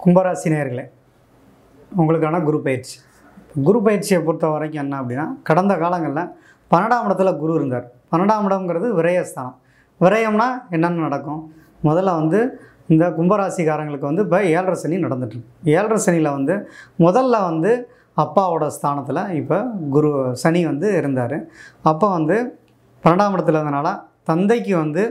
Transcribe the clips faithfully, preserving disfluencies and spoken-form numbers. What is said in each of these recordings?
கும்பராசி நேயர்களே, உங்களுக்கான குரு பயிற்சி. குரு பயிற்சியை பொறுத்த வரைக்கும் என்ன அப்படின்னா, கடந்த காலங்களில் பன்னெண்டாம் இடத்துல குரு இருந்தார். பன்னெண்டாம் இடம்ங்கிறது விரயஸ்தானம். விரயம்னா என்னென்ன நடக்கும்? முதல்ல வந்து இந்த கும்பராசிக்காரங்களுக்கு வந்து இப்போ ஏழரை சனி நடந்துட்டுருக்கு. ஏழரை சனியில் வந்து முதல்ல வந்து அப்பாவோட ஸ்தானத்தில் இப்போ குரு சனி வந்து இருந்தார். அப்போ வந்து பன்னெண்டாம் இடத்துல இருந்தனால தந்தைக்கு வந்து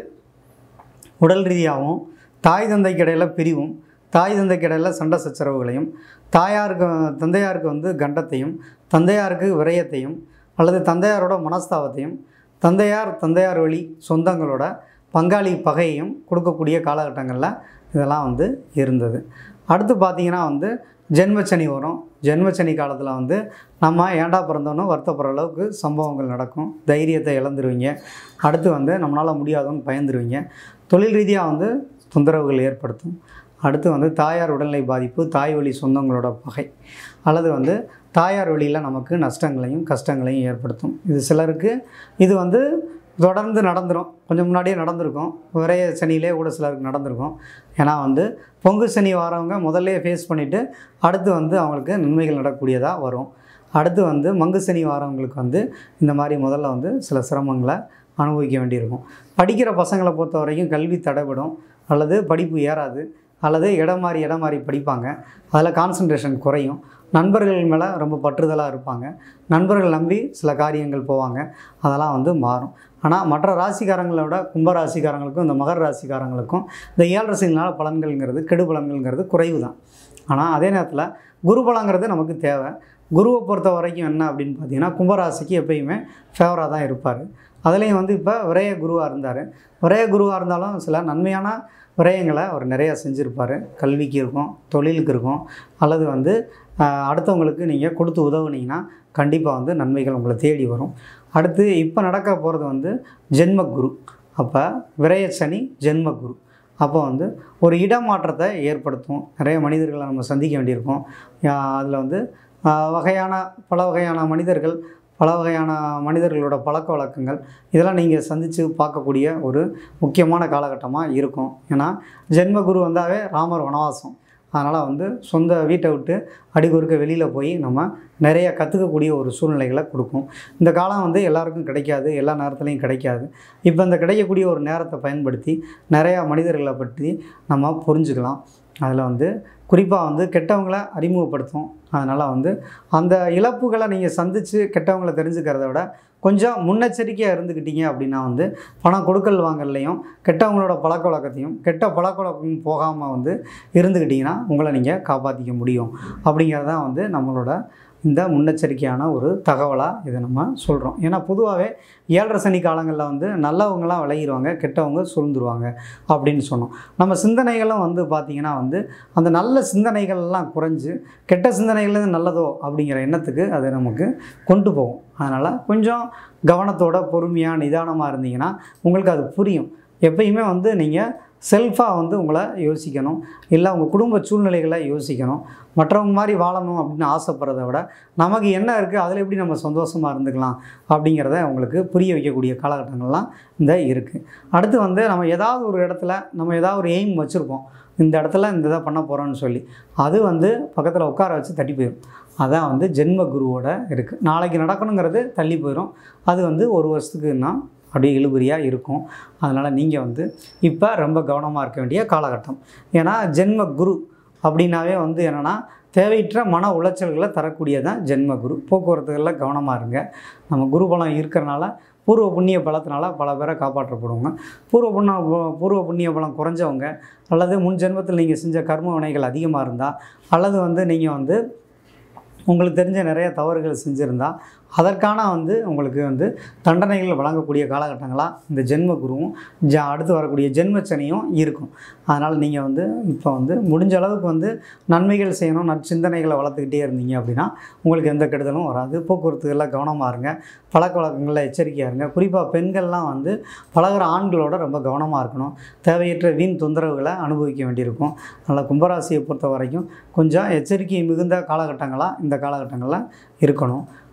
உடல் ரீதியாகவும், தாய் தந்தைக்கு இடையில் பிரிவும், தாய் தந்தைக்கு இடையில் சண்டை சச்சரவுகளையும், தாயாருக்கு தந்தையாருக்கு வந்து கண்டத்தையும், தந்தையாருக்கு விரயத்தையும், அல்லது தந்தையாரோட மனஸ்தாபத்தையும், தந்தையார் தந்தையார் வழி சொந்தங்களோட பங்காளி பகையையும் கொடுக்கக்கூடிய காலகட்டங்களில் இதெல்லாம் வந்து இருந்தது. அடுத்து பார்த்திங்கன்னா வந்து ஜென்மச்சனி வரும். ஜென்மச்சனி காலத்தில் வந்து நம்ம ஏண்டா பிறந்தோன்னு வருத்தப்படுற அளவுக்கு சம்பவங்கள் நடக்கும். தைரியத்தை இழந்துருவீங்க. அடுத்து வந்து நம்மளால் முடியாதுன்னு பயந்துருவீங்க. தொழில் ரீதியாக வந்து தொந்தரவுகள் ஏற்படுத்தும். அடுத்து வந்து தாயார் உடல்நிலை பாதிப்பு, தாய் வழி சொந்தங்களோட பகை, அல்லது வந்து தாயார் வழியில் நமக்கு நஷ்டங்களையும் கஷ்டங்களையும் ஏற்படுத்தும். இது சிலருக்கு இது வந்து தொடர்ந்து நடந்துடும். கொஞ்சம் முன்னாடியே நடந்திருக்கும். விரைய சனியிலே கூட சிலருக்கு நடந்திருக்கும். ஏன்னா வந்து பொங்கு சனி வரவங்க முதல்ல ஃபேஸ் பண்ணிவிட்டு அடுத்து வந்து அவங்களுக்கு நன்மைகள் நடக்கக்கூடியதாக வரும். அடுத்து வந்து மங்கு சனி வரவங்களுக்கு வந்து இந்த மாதிரி முதல்ல வந்து சில சிரமங்களை அனுபவிக்க வேண்டியிருக்கும். படிக்கிற பசங்களை பொறுத்த வரைக்கும் கல்வி தடைபடும், அல்லது படிப்பு ஏறாது, அல்லது இடம் மாறி இடம் மாறி படிப்பாங்க. அதில் கான்சன்ட்ரேஷன் குறையும். நண்பர்கள் மேலே ரொம்ப பற்றுதலாக இருப்பாங்க. நண்பர்கள் நம்பி சில காரியங்கள் போவாங்க. அதெல்லாம் வந்து மாறும். ஆனால் மற்ற ராசிக்காரங்களை விட கும்ப ராசிக்காரங்களுக்கும் இந்த மகர ராசிக்காரங்களுக்கும் இந்த ஏழரை சனியினால் பலன்கள்ங்கிறது கெடு பலன்கள்ங்கிறது குறைவு தான். ஆனால் அதே நேரத்தில் குரு பலங்கிறது நமக்கு தேவை. குருவை பொறுத்த வரைக்கும் என்ன அப்படின்னு பார்த்தீங்கன்னா, கும்பராசிக்கு எப்பயுமே ஃபேவராக தான் இருப்பார். அதுலேயும் வந்து இப்போ விரைய குருவாக இருந்தார். விரைய குருவாக இருந்தாலும் சில நன்மையான விரயங்களை அவர் நிறையா செஞ்சுருப்பார். கல்விக்கு இருக்கும், தொழிலுக்கு இருக்கும், அல்லது வந்து அடுத்தவங்களுக்கு நீங்கள் கொடுத்து உதவுனீங்கன்னா கண்டிப்பாக வந்து நன்மைகள் உங்களை தேடி வரும். அடுத்து இப்போ நடக்க போகிறது வந்து ஜென்மகுரு. அப்போ விரய சனி ஜென்மகுரு. அப்போ வந்து ஒரு இடமாற்றத்தை ஏற்படுத்தும். நிறைய மனிதர்களை நம்ம சந்திக்க வேண்டியிருக்கும். அதில் வந்து வகையான பல வகையான மனிதர்கள், பல வகையான மனிதர்களோட பழக்க வழக்கங்கள் இதெல்லாம் நீங்கள் சந்தித்து பார்க்கக்கூடிய ஒரு முக்கியமான காலகட்டமாக இருக்கும். ஏன்னா ஜென்மகுரு வந்தாவே ராமர் வனவாசம். அதனால் வந்து சொந்த வீட்டை விட்டு அடிக்கொருக்க வெளியில் போய் நம்ம நிறைய கற்றுக்கக்கூடிய ஒரு சூழ்நிலைகளை கொடுக்கும். இந்த காலம் வந்து எல்லாருக்கும் கிடைக்காது, எல்லா நேரத்துலையும் கிடைக்காது. இப்போ இந்த கிடைக்கக்கூடிய ஒரு நேரத்தை பயன்படுத்தி நிறையா மனிதர்களை பற்றி நம்ம புரிஞ்சுக்கலாம். அதில் வந்து குறிப்பாக வந்து கெட்டவங்களை அறிமுகப்படுத்தும். அதனால் வந்து அந்த இழப்புகளை நீங்கள் சந்தித்து கெட்டவங்களை தெரிஞ்சுக்கிறத விட கொஞ்சம் முன்னெச்சரிக்கையாக இருந்துக்கிட்டீங்க அப்படின்னா வந்து பணம் கொடுக்கல் வாங்கலையும் கெட்டவங்களோட பழக்க வழக்கத்தையும் கெட்ட பழக்க வழக்கம் போகாமல் வந்து இருந்துக்கிட்டிங்கன்னா உங்களை நீங்கள் காப்பாற்றிக்க முடியும். அப்படிங்கிறதான் வந்து நம்மளோட இந்த முன்னெச்சரிக்கையான ஒரு தகவலாக இதை நம்ம சொல்கிறோம். ஏன்னா பொதுவாகவே ஏழரை சனி காலங்களில் வந்து நல்லவங்களாம் விளையிடுவாங்க, கெட்டவங்க சூழ்ந்துருவாங்க அப்படின்னு சொன்னோம். நம்ம சிந்தனைகளும் வந்து பார்த்திங்கன்னா வந்து அந்த நல்ல சிந்தனைகள்லாம் குறைஞ்சி கெட்ட சிந்தனைகள்லேருந்து நல்லதோ அப்படிங்கிற எண்ணத்துக்கு அது நமக்கு கொண்டு போகும். அதனால் கொஞ்சம் கவனத்தோட பொறுமையாக நிதானமாக இருந்தீங்கன்னா உங்களுக்கு அது புரியும். எப்பயுமே வந்து நீங்கள் செல்ஃபாக வந்து உங்களை யோசிக்கணும், இல்லை உங்கள் குடும்ப சூழ்நிலைகளை யோசிக்கணும். மற்றவங்க மாதிரி வாழணும் அப்படின்னு ஆசைப்படுறத விட நமக்கு என்ன இருக்குது, அதில் எப்படி நம்ம சந்தோஷமாக இருந்துக்கலாம் அப்படிங்கிறத உங்களுக்கு புரிய வைக்கக்கூடிய காலகட்டங்கள்லாம் இந்த இருக்குது. அடுத்து வந்து நம்ம ஏதாவது ஒரு இடத்துல நம்ம ஏதாவது ஒரு எய்ம் வச்சுருப்போம், இந்த இடத்துல இந்த இதை பண்ண போகிறோன்னு சொல்லி, அது வந்து பக்கத்தில் உட்கார வச்சு தட்டி போயிடும். அதான் வந்து ஜென்ம குருவோட இருக்குது. நாளைக்கு நடக்கணுங்கிறது தள்ளி போயிடும். அது வந்து ஒரு வருஷத்துக்குன்னா அப்படியே இழுபறியாக இருக்கும். அதனால் நீங்கள் வந்து இப்போ ரொம்ப கவனமாக இருக்க வேண்டிய காலகட்டம். ஏன்னா ஜென்ம குரு அப்படின்னாவே வந்து என்னென்னா தேவையற்ற மன உளைச்சல்களை தரக்கூடியதான் ஜென்ம குரு. போக்குவரத்துகளில் கவனமாக இருங்க. நம்ம குரு பலம் இருக்கிறனால பூர்வ புண்ணிய பலத்தினால பல பேரை காப்பாற்றப்படுவாங்க. பூர்வ புண்ண பூர்வ புண்ணிய பலம் குறைஞ்சவங்க, அல்லது முன் ஜென்மத்தில் நீங்கள் செஞ்ச கர்ம வினைகள் அதிகமாக இருந்தால், அல்லது வந்து நீங்கள் வந்து உங்களுக்கு தெரிஞ்ச நிறைய தவறுகள் செஞ்சுருந்தால் அதற்கான வந்து உங்களுக்கு வந்து தண்டனைகள் வழங்கக்கூடிய காலகட்டங்களாக இந்த ஜென்ம குருவும் ஜ அடுத்து வரக்கூடிய ஜென்மச்சனியும் இருக்கும். அதனால் நீங்கள் வந்து இப்போ வந்து முடிஞ்ச அளவுக்கு வந்து நன்மைகள் செய்யணும், நற்சிந்தனைகளை வளர்த்துக்கிட்டே இருந்தீங்க அப்படின்னா உங்களுக்கு எந்த கெடுதலும் வராது. போக்குவரத்துகளில் கவனமாக இருங்க, பழக்க வழக்கங்களில் எச்சரிக்கையாக இருங்க. குறிப்பாக பெண்கள்லாம் வந்து பழகிற ஆண்களோட ரொம்ப கவனமாக இருக்கணும். தேவையற்ற வீண் தொந்தரவுகளை அனுபவிக்க வேண்டியிருக்கும். அதனால் கும்பராசியை பொறுத்த வரைக்கும் கொஞ்சம் எச்சரிக்கை மிகுந்த காலகட்டங்களாக இந்த காலகட்டங்களில் இருக்கணும்.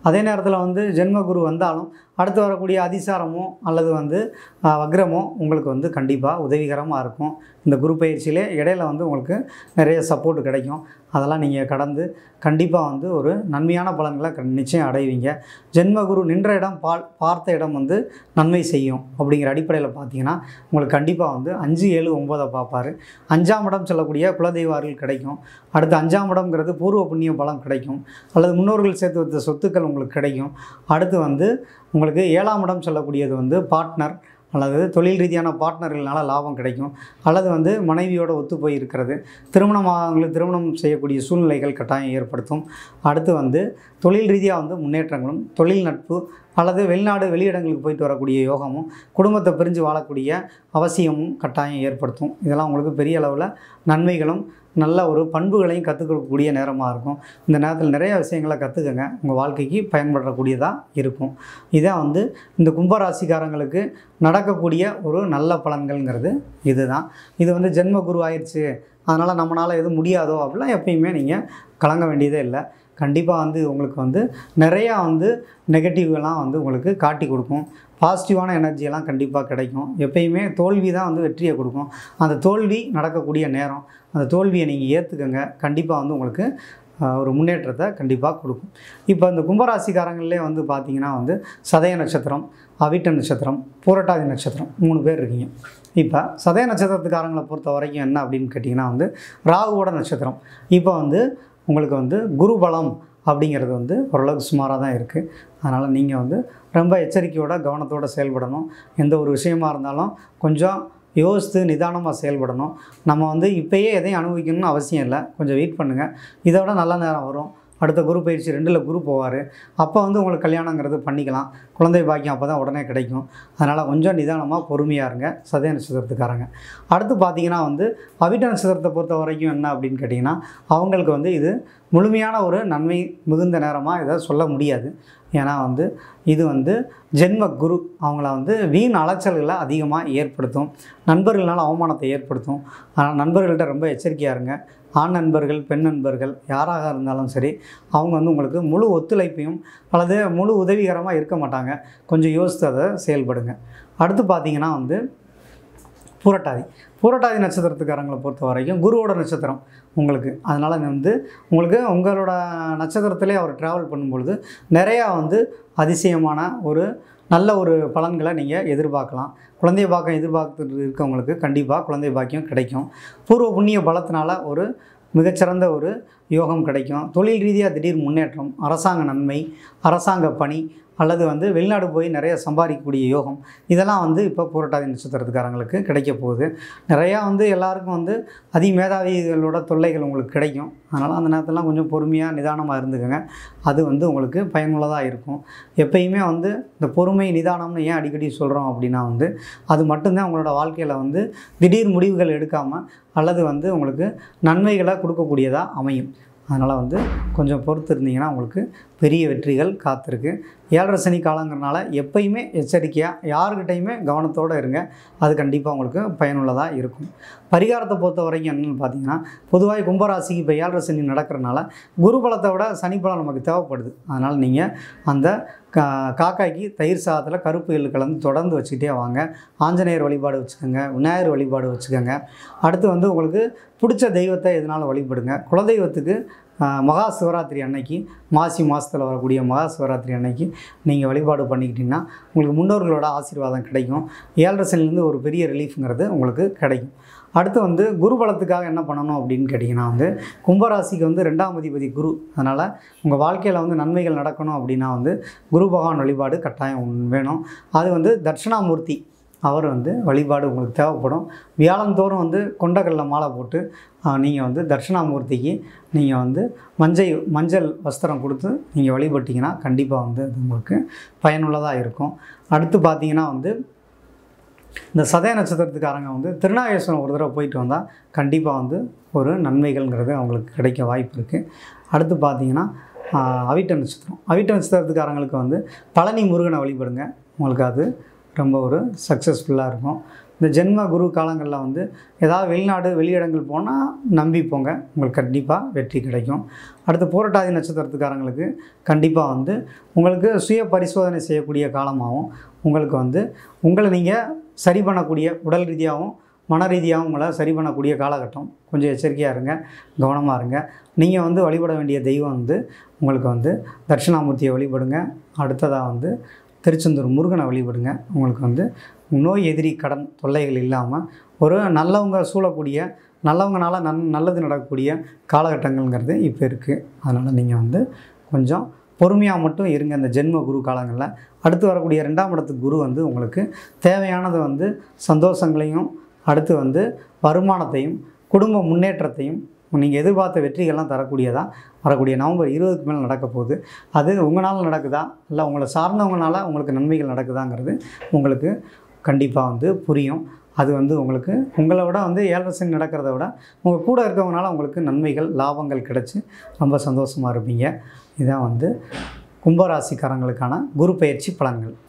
அதே நேரத்தில் வந்து ஜென்ம குரு வந்தாலும் அடுத்து வரக்கூடிய அதிசாரமோ அல்லது வந்து வக்ரமோ உங்களுக்கு வந்து கண்டிப்பாக உதவிகரமாக இருக்கும். இந்த குரு பயிற்சியிலே இடையில வந்து உங்களுக்கு நிறைய சப்போர்ட் கிடைக்கும். அதெல்லாம் நீங்கள் கடந்து கண்டிப்பாக வந்து ஒரு நன்மையான பலன்களை நிச்சயம் அடைவீங்க. ஜென்மகுரு நின்ற இடம் பால் பார்த்த இடம் வந்து நன்மை செய்யும் அப்படிங்கிற அடிப்படையில் பார்த்தீங்கன்னா உங்களுக்கு கண்டிப்பாக வந்து அஞ்சு ஏழு ஒம்போதை பார்ப்பார். அஞ்சாம் இடம் சொல்லக்கூடிய குலதெய்வ அருள் கிடைக்கும். அடுத்து அஞ்சாம் இடம்ங்கிறது பூர்வ புண்ணிய பலம் கிடைக்கும், அல்லது முன்னோர்கள் சேர்த்து வைத்த சொத்துக்கள் உங்களுக்கு கிடைக்கும். அடுத்து வந்து உங்களுக்கு ஏழாம் இடம் சொல்லக்கூடியது வந்து பார்ட்னர் அல்லது தொழில் ரீதியான பார்ட்னர்களால் லாபம் கிடைக்கும், அல்லது வந்து மனைவியோட ஒத்து போய் இருக்கிறது, திருமணமாகவங்களுக்கு திருமணம் செய்யக்கூடிய சூழ்நிலைகள் கட்டாயம் ஏற்படுத்தும். அடுத்து வந்து தொழில் ரீதியாக வந்து முன்னேற்றங்களும், தொழில் நட்பு அல்லது வெளிநாடு வெளியிடங்களுக்கு போயிட்டு வரக்கூடிய யோகமும், குடும்பத்தை பிரிஞ்சு வாழக்கூடிய அவசியமும் கட்டாயம் ஏற்படுத்தும். இதெல்லாம் உங்களுக்கு பெரிய அளவில் நன்மைகளும் நல்ல ஒரு பண்புகளையும் கற்றுக்கக்கூடிய நேரமாக இருக்கும். இந்த நேரத்தில் நிறைய விஷயங்களை கற்றுக்கங்க, உங்கள் வாழ்க்கைக்கு பயன்படக்கூடியதாக இருக்கும். இதான் வந்து இந்த கும்பராசிக்காரங்களுக்கு நடக்கக்கூடிய ஒரு நல்ல பலன்கள்ங்கிறது இதுதான். இது வந்து ஜென்ம குரு ஆயிடுச்சு அதனால் நம்மளால் எதுவும் முடியாதோ அப்படிலாம் எப்பயுமே நீங்கள் கலங்க வேண்டியதே இல்லை. கண்டிப்பாக வந்து உங்களுக்கு வந்து நிறையா வந்து நெகட்டிவ்லாம் வந்து உங்களுக்கு காட்டி கொடுக்கும். பாசிட்டிவான எனர்ஜியெல்லாம் கண்டிப்பாக கிடைக்கும். எப்பயுமே தோல்வி தான் வந்து வெற்றியை கொடுக்கும். அந்த தோல்வி நடக்கக்கூடிய நேரம், அந்த தோல்வியை நீங்கள் ஏற்றுக்கங்க, கண்டிப்பாக வந்து உங்களுக்கு ஒரு முன்னேற்றத்தை கண்டிப்பாக கொடுக்கும். இப்போ இந்த கும்பராசிக்காரங்களே வந்து பார்த்திங்கன்னா வந்து சதய நட்சத்திரம், அவிட்ட நட்சத்திரம், பூரட்டாதி நட்சத்திரம் மூணு பேர் இருக்கீங்க. இப்போ சதய நட்சத்திரத்துக்காரங்களை பொறுத்த வரைக்கும் என்ன அப்படின்னு கேட்டிங்கன்னா வந்து ராகுவோட நட்சத்திரம். இப்போ வந்து உங்களுக்கு வந்து குரு பலம் அப்படிங்கிறது வந்து ஓரளவுக்கு சுமாராக தான் இருக்குது. அதனால் நீங்கள் வந்து ரொம்ப எச்சரிக்கையோட கவனத்தோடு செயல்படணும். எந்த ஒரு விஷயமா இருந்தாலும் கொஞ்சம் யோசித்து நிதானமாக செயல்படணும். நம்ம வந்து இப்போயே எதையும் அனுபவிக்கணும்னு அவசியம் இல்லை, கொஞ்சம் வெயிட் பண்ணுங்கள். இதோட நல்ல நேரம் வரும். அடுத்த குரு பயிற்சி ரெண்டில் குரு போவார். அப்போ வந்து உங்களுக்கு கல்யாணங்கிறது பண்ணிக்கலாம். குழந்தை பாக்கியம் அப்போ தான் உடனே கிடைக்கும். அதனால் கொஞ்சம் நிதானமாக பொறுமையாக இருங்க சதய நட்சத்திரத்துக்காரங்க. அடுத்து பார்த்திங்கன்னா வந்து அவிட்ட நட்சத்திரத்தை பொறுத்த வரைக்கும் என்ன அப்படின்னு கேட்டிங்கன்னா அவங்களுக்கு வந்து இது முழுமையான ஒரு நன்மை மிகுந்த நேரமாக இதை சொல்ல முடியாது. ஏன்னா வந்து இது வந்து ஜென்ம குரு அவங்கள வந்து வீண் அலைச்சல்களை அதிகமாக ஏற்படுத்தும், நண்பர்களால் அவமானத்தை ஏற்படுத்தும். ஆனால் நண்பர்கள்ட்ட ரொம்ப எச்சரிக்கையாக இருங்க. ஆண் நண்பர்கள், பெண் நண்பர்கள் யாராக இருந்தாலும் சரி, அவங்க வந்து உங்களுக்கு முழு ஒத்துழைப்பையும் அல்லது முழு உதவிகரமாக இருக்க மாட்டாங்க. கொஞ்சம் யோசித்து அதை செயல்படுங்க. அடுத்து பார்த்திங்கன்னா வந்து பூரட்டாதி பூரட்டாதி நட்சத்திரத்துக்காரங்களை பொறுத்த வரைக்கும் குருவோட நட்சத்திரம் உங்களுக்கு. அதனால் வந்து உங்களுக்கு உங்களோட நட்சத்திரத்திலே அவர் ட்ராவல் பண்ணும்பொழுது நிறையா வந்து அதிசயமான ஒரு நல்ல ஒரு பலன்களை நீங்கள் எதிர்பார்க்கலாம். குழந்தை பாக்கியம் எதிர்பார்த்துட்டு இருக்கவங்களுக்கு கண்டிப்பாக குழந்தை பாக்கியம் கிடைக்கும். பூர்வ புண்ணிய பலத்தினால ஒரு மிகச்சிறந்த ஒரு யோகம் கிடைக்கும். தொழில் ரீதியாக திடீர் முன்னேற்றம், அரசாங்க நன்மை, அரசாங்க பணி அல்லது வந்து வெளிநாடு போய் நிறைய சம்பாதிக்கக்கூடிய யோகம், இதெல்லாம் வந்து இப்போ பூரட்டாதி நட்சத்திரத்துக்காரங்களுக்கு கிடைக்க போகுது. நிறையா வந்து எல்லாருக்கும் வந்து அதிமேதாவிகளோட தொல்லைகள் உங்களுக்கு கிடைக்கும். அதனால் அந்த நேரத்திலாம் கொஞ்சம் பொறுமையாக நிதானமாக இருந்துக்கோங்க. அது வந்து உங்களுக்கு பயனுள்ளதாக இருக்கும். எப்பயுமே வந்து இந்த பொறுமை நிதானம்னு ஏன் அடிக்கடி சொல்கிறோம் அப்படின்னா வந்து அது மட்டும்தான் உங்களோட வாழ்க்கையில் வந்து திடீர் முடிவுகள் எடுக்காமல் அல்லது வந்து உங்களுக்கு நன்மைகளை கொடுக்கக்கூடியதாக அமையும். அதனால் வந்து கொஞ்சம் பொறுத்து இருந்தீங்கன்னா உங்களுக்கு பெரிய வெற்றிகள் காத்திருக்கு. ஏழரை சனி காலங்கிறனால எப்பயுமே எச்சரிக்கையாக யாருக்கிட்டையுமே கவனத்தோடு இருங்க. அது கண்டிப்பாக உங்களுக்கு பயனுள்ளதாக இருக்கும். பரிகாரத்தை பொறுத்த வரைக்கும் என்னென்னு பார்த்தீங்கன்னா பொதுவாக கும்பராசிக்கு இப்போ ஏழரை சனி நடக்கிறனால குரு பலத்தை விட சனி பலம் நமக்கு தேவைப்படுது. அதனால் நீங்கள் அந்த கா காக்காய்க்கு தயிர் சாதத்தில் கருப்பு எள்ளு கலந்து தொடர்ந்து வச்சுக்கிட்டே வாங்க. ஆஞ்சநேயர் வழிபாடு வச்சுக்கோங்க, விநாயகர் வழிபாடு வச்சுக்கோங்க. அடுத்து வந்து உங்களுக்கு பிடிச்ச தெய்வத்தை எதனாலும் வழிபடுங்க. குலதெய்வத்துக்கு மகா சிவராத்திரி அன்னைக்கு, மாசி மாதத்தில் வரக்கூடிய மகா சிவராத்திரி அன்னைக்கு நீங்கள் வழிபாடு பண்ணிக்கிட்டிங்கன்னா உங்களுக்கு முன்னோர்களோட ஆசீர்வாதம் கிடைக்கும். ஏழரை சனிலேருந்து ஒரு பெரிய ரிலீஃப்ங்கிறது உங்களுக்கு கிடைக்கும். அடுத்து வந்து குரு பலத்துக்காக என்ன பண்ணணும் அப்படின்னு கேட்டிங்கன்னா வந்து கும்பராசிக்கு வந்து ரெண்டாம் அதிபதி குரு. அதனால் உங்கள் வாழ்க்கையில் வந்து நன்மைகள் நடக்கணும் அப்படின்னா வந்து குரு பகவான் வழிபாடு கட்டாயம் வேணும். அது வந்து தட்சிணாமூர்த்தி அவர் வந்து வழிபாடு உங்களுக்கு தேவைப்படும். வியாழந்தோறும் வந்து கொண்டக்கடலை மாலை போட்டு நீங்கள் வந்து தட்சிணாமூர்த்திக்கு நீங்கள் வந்து மஞ்சள் மஞ்சள் வஸ்திரம் கொடுத்து நீங்கள் வழிபட்டிங்கன்னா கண்டிப்பாக வந்து அது உங்களுக்கு பயனுள்ளதாக இருக்கும். அடுத்து பார்த்திங்கன்னா வந்து இந்த சதய நட்சத்திரத்துக்காரங்க வந்து திருநாகேஸ்வரம் ஒரு தடவை போயிட்டு வந்தால் கண்டிப்பாக வந்து ஒரு நன்மைகள்ங்கிறது அவங்களுக்கு கிடைக்க வாய்ப்பு இருக்குது. அடுத்து பார்த்திங்கன்னா அவிட்ட நட்சத்திரம் அவிட்ட நட்சத்திரத்துக்காரங்களுக்கு வந்து பழனி முருகனை வழிபடுங்க. உங்களுக்கு அது ரொம்ப ஒரு சக்ஸஸ்ஃபுல்லாக இருக்கும். இந்த ஜென்ம குரு காலங்களில் வந்து ஏதாவது வெளிநாடு வெளியிடங்கள் போனால் நம்பி போங்க, உங்களுக்கு கண்டிப்பாக வெற்றி கிடைக்கும். அடுத்து பூரட்டாதி நட்சத்திரத்துக்காரங்களுக்கு கண்டிப்பாக வந்து உங்களுக்கு சுய பரிசோதனை செய்யக்கூடிய காலமாகவும், உங்களுக்கு வந்து உங்களை நீங்கள் சரி பண்ணக்கூடிய உடல் ரீதியாகவும் மன ரீதியாகவும் உங்களை சரி பண்ணக்கூடிய காலகட்டம். கொஞ்சம் எச்சரிக்கையாக இருங்க, கவனமாக இருங்க. நீங்கள் வந்து வழிபட வேண்டிய தெய்வம் வந்து உங்களுக்கு வந்து தட்சிணாமூர்த்தியை வழிபடுங்க. அடுத்ததாக வந்து திருச்செந்தூர் முருகனை வழிபடுங்க. உங்களுக்கு வந்து நோய் எதிரி கடன் தொல்லைகள் இல்லாமல் ஒரு நல்லவங்க சூழக்கூடிய நல்லவங்கனால நன் நல்லது நடக்கக்கூடிய காலகட்டங்கள்ங்கிறது இப்போ இருக்குது. அதனால் நீங்கள் வந்து கொஞ்சம் பொறுமையாக மட்டும் இருங்க இந்த ஜென்ம குரு காலங்களில். அடுத்து வரக்கூடிய ரெண்டாம் இடத்துக்கு குரு வந்து உங்களுக்கு தேவையானது வந்து சந்தோஷங்களையும், அடுத்து வந்து வருமானத்தையும், குடும்ப முன்னேற்றத்தையும், நீங்கள் எதிர்பார்த்த வெற்றிகள்லாம் தரக்கூடியதாக வரக்கூடிய நவம்பர் இருபதுக்கு மேலே நடக்க போகுது. அது உங்களால் நடக்குதா இல்லை உங்களை சார்ந்தவங்களால உங்களுக்கு நன்மைகள் நடக்குதாங்கிறது உங்களுக்கு கண்டிப்பாக வந்து புரியும். அது வந்து உங்களுக்கு உங்களை விட வந்து ஏழரை சனி நடக்கிறத விட உங்கள் கூட இருக்கவங்களால உங்களுக்கு நன்மைகள் லாபங்கள் கிடச்சி ரொம்ப சந்தோஷமாக இருப்பீங்க. இதுதான் வந்து கும்பராசிக்காரங்களுக்கான குரு பயிற்சி பலன்கள்.